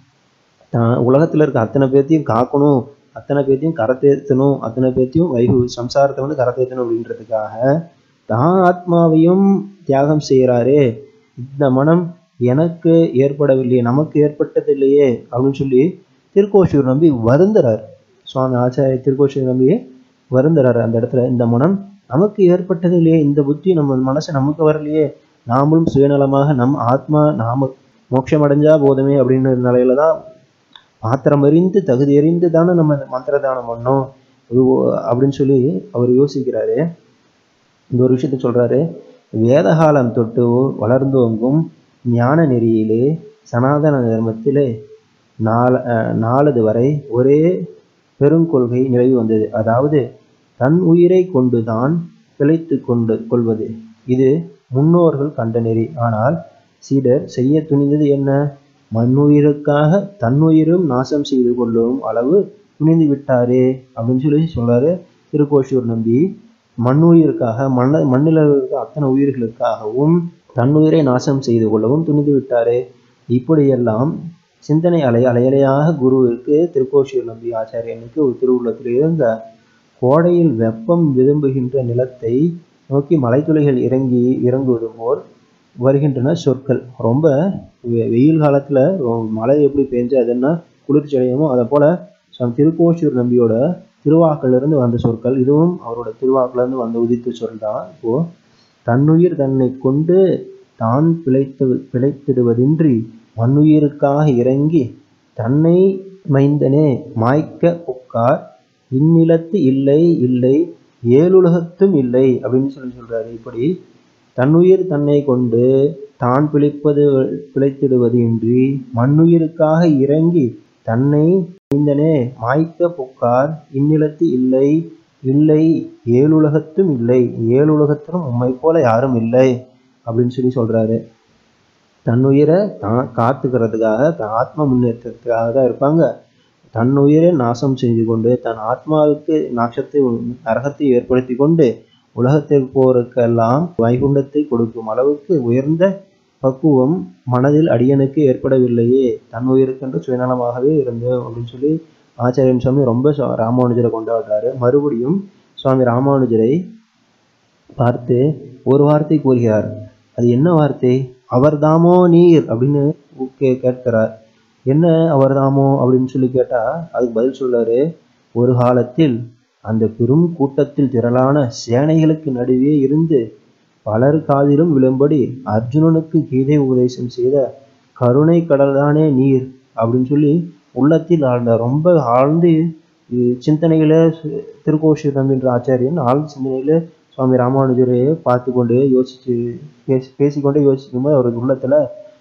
தான் உலகத்தில் இருக்க அத்தனை பேர்த்தையும் காக்கணும், அத்தனை பேர்த்தையும் கரத்தேற்றணும், அத்தனை பேர்த்தையும் வைகு சம்சாரத்தை வந்து கரத்தேற்றணும் அப்படின்றதுக்காக தான் ஆத்மாவையும் தியாகம் செய்கிறாரே, இந்த மனம் எனக்கு ஏற்படவில்லையே, நமக்கு ஏற்பட்டதில்லையே அப்படின்னு சொல்லி திருக்கோஷூர் நம்பி வருந்துறார். சுவாமி ஆச்சாரிய திருக்கோஷூர் நம்பி வருந்துறாரு அந்த இடத்துல. இந்த மனம் நமக்கு ஏற்பட்டதில்லையே, இந்த புத்தி நம்ம மனசு நமக்கு வரலையே, நாமளும் சுயநலமாக நம் ஆத்மா நாம மோட்சம் அடைஞ்சா போதுமே அப்படின்னு நிலையில தான் பாத்திரம் அறிந்து தகுதி அறிந்து தானே நம்ம மந்திர தானம் பண்ணோம் அப்படின்னு சொல்லி அவர் யோசிக்கிறாரு. இந்த ஒரு விஷயத்த சொல்றாரு. வேதகாலம் தொட்டு வளர்ந்தோங்கும் ஞான நெறியிலே சனாதன தர்மத்திலே நால நாளது வரை ஒரே பெருங்கொள்கை நிலவி வந்தது. அதாவது தன் உயிரை கொண்டுதான் பிழைத்து கொண்டு கொள்வது. இது முன்னோர்கள் கண்ட நெறி. ஆனால் சீடர் செய்ய துணிந்தது என்ன? மண்ணுயிருக்காக தன்னுயிரும் நாசம் செய்து கொள்ளும் அளவு துணிந்து விட்டாரே அப்படின்னு சொல்லி சொல்றாரு திருக்கோஷூர் நம்பி. மண்ணுயிருக்காக மண்ண மண்ணில் இருக்க அத்தனை உயிர்களுக்காகவும் தன்னுயிரை நாசம் செய்து கொள்ளவும் துணிந்து விட்டாரே. இப்படியெல்லாம் சிந்தனை அலை அலையலையாக குருவிற்கு திருக்கோஷூர் நம்பி ஆச்சாரியனுக்கு ஒரு திருவுள்ளத்தில் இருந்த கோடையில் வெப்பம் விரும்புகின்ற நிலத்தை நோக்கி மலைத்துளிகள் இறங்கி இறங்குவது போல் வருகின்றன சொற்கள். ரொம்ப வெயில் காலத்துல மழை எப்படி பெஞ்சு அதென்ன குளிர்ச்சி அடையுமோ அதை போல திருக்கோஷூர் நம்பியோட திருவாக்கிலிருந்து வந்த சொற்கள். இதுவும் அவரோட திருவாக்கிலிருந்து வந்த உதித்த சொல் தான். இப்போ தன்னுயிர் தன்னை கொண்டு தான் பிழைத்து பிழைத்திடுவதின்றி மண்ணுயிருக்காக இறங்கி தன்னை மைந்தனே மாய்க்க உட்கார் இந்நிலத்து இல்லை இல்லை ஏழுலகத்தும் இல்லை அப்படின்னு சொல்லி சொல்றாரு. இப்படி தன்னுயிர் தன்னை கொண்டு தான் பிழைப்பது பிழைத்திடுவது இன்றி மண்ணுயிருக்காக இறங்கி தன்னை மைந்தனே மாய்க்க புக்கார் இந்நிலத்து இல்லை இல்லை ஏழுலகத்தும் இல்லை ஏழுலகத்திலும் உண்மை போல யாரும் இல்லை அப்படின்னு சொல்லி சொல்றாரு. தன்னுயிரை தான் காத்துக்கிறதுக்காக தன் ஆத்ம முன்னேற்றத்துக்காக தான் இருப்பாங்க. தன்னுயிரை நாசம் செஞ்சு கொண்டு தன் ஆத்மாவுக்கு நாசத்தை நரகத்தை ஏற்படுத்தி கொண்டு உலகத்தில் போருக்கெல்லாம் வைகுண்டத்தை கொடுக்கும் அளவுக்கு உயர்ந்த பக்குவம் மனதில் அடியனுக்கு ஏற்படவில்லையே, தன்னுயிருக்கென்று சுயநலமாகவே இருந்தோம் அப்படின்னு சொல்லி ஆச்சாரியன் சுவாமி ரொம்ப ராமானுஜரை கொண்டாடுறாரு. மறுபடியும் சுவாமி ராமானுஜரை பார்த்து ஒரு வார்த்தை கூறுகிறார். அது என்ன வார்த்தை? அவர்தாமோ நீர் அப்படின்னு கே கேட்கிறார். என்ன அவர்தாமோ அப்படின்னு சொல்லி கேட்டா அதுக்கு பதில் சொல்றாரு. ஒரு காலத்தில் அந்த பெரும் கூட்டத்தில் திரளான சேனைகளுக்கு நடுவே இருந்து பலர் காதிலும் விழும்படி அர்ஜுனனுக்கு கீதை உபதேசம் செய்த கருணை கடல்தானே நீர் அப்படின்னு சொல்லி உள்ளத்தில் ஆழ்ந்த ரொம்ப ஆழ்ந்து சிந்தனையில திருக்கோஷூர் நம்பின்ற ஆச்சாரியன் ஆழ்ந்த சிந்தனையில சுவாமி ராமானுஜரையே பார்த்து கொண்டு யோசிச்சு பேசி பேசிக்கொண்டே யோசிக்கும் போது அவருக்கு உள்ளத்துல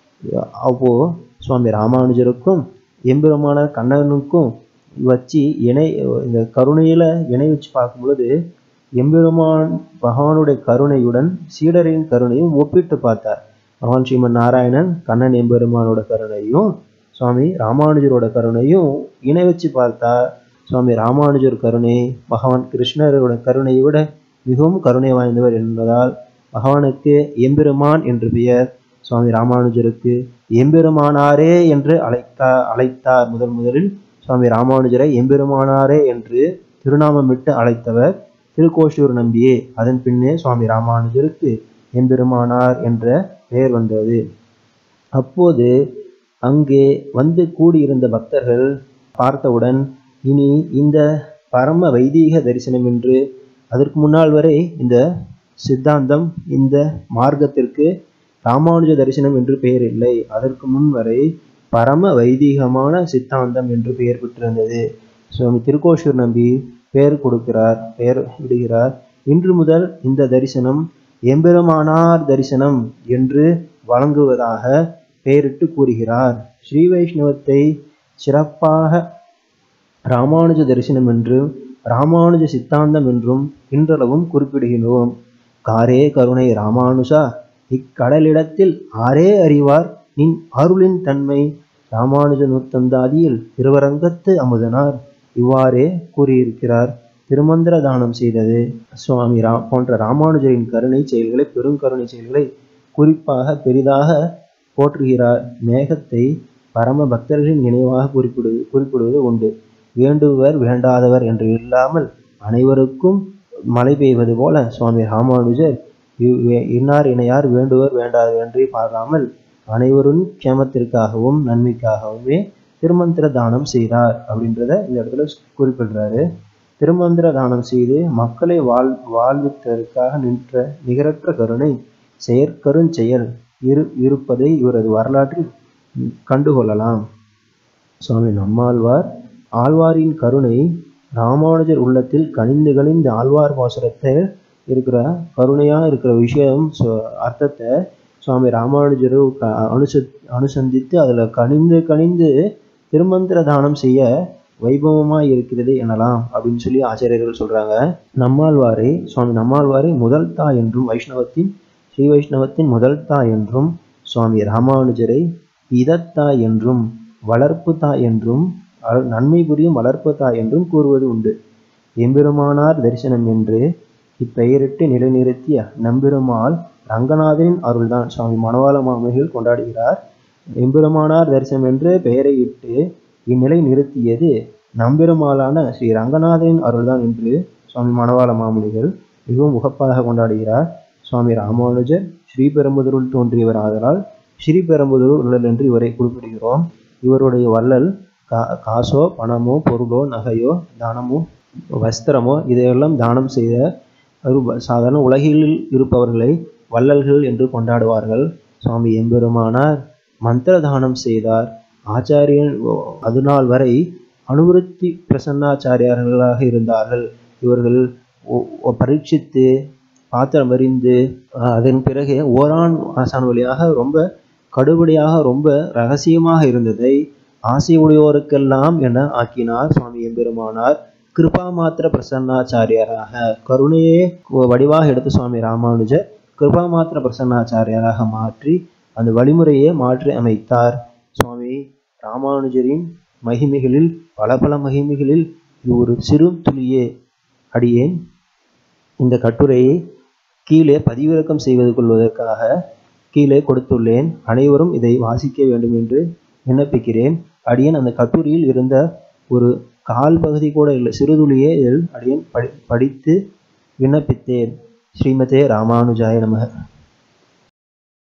அப்போ சுவாமி ராமானுஜருக்கும் எம்பெருமான கண்ணனுக்கும் வச்சு இணை இந்த கருணையில இணை வச்சு பார்க்கும் பொழுது எம்பெருமான் பகவானுடைய கருணையுடன் சீடரின் கருணையும் ஒப்பிட்டு பார்த்தார். பகவான் ஸ்ரீமன் நாராயணன் கண்ணன் எம்பெருமானோட கருணையும் சுவாமி ராமானுஜரோட கருணையும் இணை வச்சு பார்த்தா சுவாமி ராமானுஜர் கருணை பகவான் கிருஷ்ணரோட கருணையை விட மிகவும் கருணை வாய்ந்தவர் என்பதால் பகவானுக்கு எம்பெருமான் என்று பெயர். சுவாமி ராமானுஜருக்கு எம்பெருமானாரே என்று அழைத்தா அழைத்தார் முதல் முதலில் சுவாமி ராமானுஜரை எம்பெருமானாரே என்று திருநாமமிட்டு அழைத்தவர் திருக்கோஷூர் நம்பியே. அதன் பின்னே சுவாமி ராமானுஜருக்கு எம்பெருமானார் என்ற பெயர் வந்தது. அப்போது அங்கே வந்து கூடியிருந்த பக்தர்கள் பார்த்தவுடன் இனி இந்த பரம வைதீக தரிசனம் என்று அதற்கு முன்னால் வரை இந்த சித்தாந்தம் இந்த மார்க்கத்திற்கு ராமானுஜ தரிசனம் என்று பெயர் இல்லை. அதற்கு முன் வரை பரம வைதீகமான சித்தாந்தம் என்று பெயர் பெற்றிருந்தது. சுவாமி திருக்கோஷூர் நம்பி பெயர் கொடுக்கிறார், பெயர் விடுகிறார். இன்று முதல் இந்த தரிசனம் எம்பெருமானார் தரிசனம் என்று வழங்குவதாக பெயரிட்டு கூறுகிறார். ஸ்ரீ வைஷ்ணவத்தை சிறப்பாக ராமானுஜ தரிசனம் என்றும் ராமானுஜ சித்தாந்தம் என்றும் இன்றளவும் குறிப்பிடுகிறோம். காரே கருணை ராமானுஜா இக்கடலிடத்தில் ஆரே அறிவார் நின் அருளின் தன்மை ராமானுஜ நூத்தந்தாதியில் திருவரங்கத்து அமுதனார் இவ்வாறே கூறியிருக்கிறார். திருமந்திர தானம் செய்தது சுவாமி ரா போன்ற ராமானுஜரின் கருணை செயல்களை பெருங்கருணை செயல்களை குறிப்பாக பெரிதாக போற்றுகிறார். மேகத்தை பரம பக்தர்களின் நினைவாக குறிப்பிடுவது குறிப்பிடுவது உண்டு. வேண்டுவர் வேண்டாதவர் என்று இல்லாமல் அனைவருக்கும் மழை பெய்வது போல சுவாமி ராமானுஜர் இன்னார் இணையார் வேண்டுவர் வேண்டாதவர் என்று பாராமல் அனைவரும் க்ஷேமத்திற்காகவும் நன்மைக்காகவுமே திருமந்திர தானம் செய்தார் அப்படின்றத இந்த இடத்துல குறிப்பிடுறாரு. திருமந்திர தானம் செய்து மக்களை வாழ் வாழ்வித்ததற்காக நின்ற நிகரற்ற கருணை செயற்கருஞ் செயல் இரு இருப்பதை இவரது வரலாற்றில் கண்டுகொள்ளலாம். சுவாமி நம்மாழ்வார் ஆழ்வாரின் கருணை ராமானுஜர் உள்ளத்தில் கனிந்து கனிந்து ஆழ்வார் பாசுரத்தை இருக்கிற கருணையா இருக்கிற விஷயம் அர்த்தத்தை சுவாமி ராமானுஜர் அனுச அனுசந்தித்து அதுல கனிந்து கனிந்து திருமந்திர தானம் செய்ய வைபவமா இருக்கிறது எனலாம் அப்படின்னு சொல்லி ஆச்சாரியர்கள் சொல்றாங்க. நம்மாழ்வாரை சுவாமி நம்மாழ்வாரை முதல் தாய் என்றும் வைஷ்ணவத்தின் ஸ்ரீ வைஷ்ணவத்தின் முதல் தாய் என்றும் சுவாமி ராமானுஜரை இதத்தாய் என்றும் வளர்ப்பு தாய் என்றும் நன்மை புரியும் வளர்ப்பு தாய் என்றும் கூறுவது உண்டு. எம்பெருமானார் தரிசனம் என்று இப்பெயரிட்டு நிலைநிறுத்திய நம்பெருமாள் ரங்கநாதனின் அருள்தான் சுவாமி மணவாள மாமுனிகள் கொண்டாடுகிறார். எம்பெருமானார் தரிசனம் என்று பெயரை இட்டு இந்நிலை நிறுத்தியது நம்பெருமாளான ஸ்ரீ ரங்கநாதனின் அருள்தான் என்று சுவாமி மணவாள மாமுனிகள் மிகவும் உகப்பாக கொண்டாடுகிறார். சுவாமி ராமானுஜர் ஸ்ரீபெரும்புதூரில் தோன்றியவர் ஆதலால் ஸ்ரீபெரும்புதூர் வள்ளல் என்று இவரை குறிப்பிடுகிறோம். இவருடைய வள்ளல் கா காசோ பணமோ பொருளோ நகையோ தானமோ வஸ்திரமோ இதையெல்லாம் தானம் செய்த சாதாரண உலகில் இருப்பவர்களை வள்ளல்கள் என்று கொண்டாடுவார்கள். சுவாமி எம்பெருமானார் மந்திர தானம் செய்தார். ஆச்சாரியன் அதுநாள் வரை அனுவருத்தி பிரசன்னாச்சாரியார்களாக இருந்தார்கள். இவர்கள் பரீட்சித்து பாத்திரம் அறிந்து அதன் பிறகு ஓரான் ஆசான் வழியாக ரொம்ப கடுபடியாக ரொம்ப ரகசியமாக இருந்ததை ஆசை உடையோருக்கெல்லாம் என ஆக்கினார் சுவாமி எம்பெருமானார். கிருபா மாத்திர பிரசன்னாச்சாரியாராக கருணையே வடிவாக எடுத்து சுவாமி ராமானுஜர் கிருபா மாத்திர பிரசன்னாச்சாரியாராக மாற்றி அந்த வழிமுறையை மாற்றி அமைத்தார். சுவாமி ராமானுஜரின் மகிமைகளில் பல பல மகிமைகளில் இது ஒரு சிறு துளியே. அடியேன் இந்த கட்டுரையை கீழே பதிவிறக்கம் செய்வது கொள்வதற்காக கீழே கொடுத்துள்ளேன். அனைவரும் இதை வாசிக்க வேண்டும் என்று விண்ணப்பிக்கிறேன். அடியேன் அந்த கட்டுரையில் இருந்த ஒரு கால் பகுதி கூட இல்லை, சிறுதுளியே இதில் அடியேன் படி படித்து விண்ணப்பித்தேன். ஸ்ரீமதே ராமானுஜாய நமக.